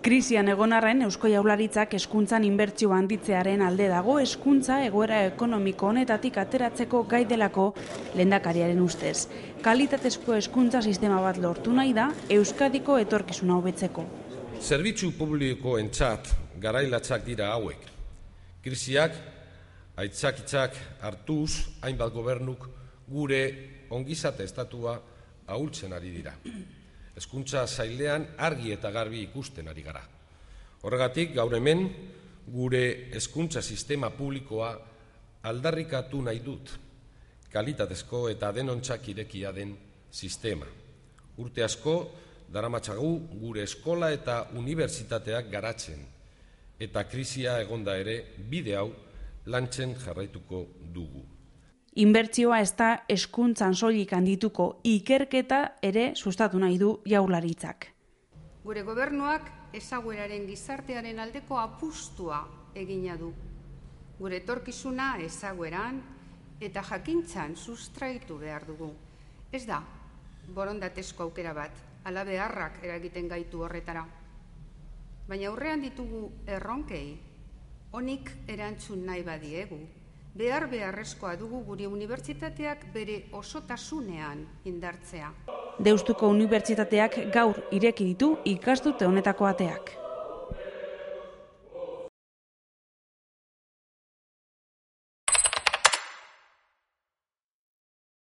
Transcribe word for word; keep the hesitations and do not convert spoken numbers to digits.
Krisian egon arren, Eusko Jaurlaritzak hezkuntzan inbertsio handitzearen alde dago, hezkuntza egoera ekonomiko honetatik ateratzeko gai delako lehendakariaren ustez. Kalitatezko hezkuntza sistema bat lortu nahi da Euskadiko etorkizuna hobetzeko. Zerbitzu publikoentzat garailatzak dira hauek. Krisiak aitzakitzak hartuz, hainbat gobernuk gure ongizate estatua ahultzen ari dira. Hezkuntza sailean argi eta garbi ikusten ari gara. Horregatik, gaur hemen, gure hezkuntza sistema publikoa aldarrikatu nahi dut, kalitatezko eta denontzak irekia den sistema. Urte asko, daramatzagu gure eskola eta unibertsitateak garatzen, eta krisia egonda ere bide hau lantzen jarraituko dugu. Inbertsioa ez da hezkuntzan soilik handituko, ikerketa ere sustatu nahi du Jaurlaritzak. Gure gobernuak ezagueraren gizartearen aldeko apustua egina du. Gure etorkizuna ezagueran eta jakintzan sustraitu behar dugu. Ez da, borondatezko aukera bat, hala beharrak eragiten gaitu horretara. Baina aurrean ditugu erronkei, honik erantzun nahi badiegu. Behar beharrezkoa dugu gure unibertsitateak bere osotasunean indartzea. Deustuko unibertsitateak gaur ireki ditu ikasturte honetako ateak.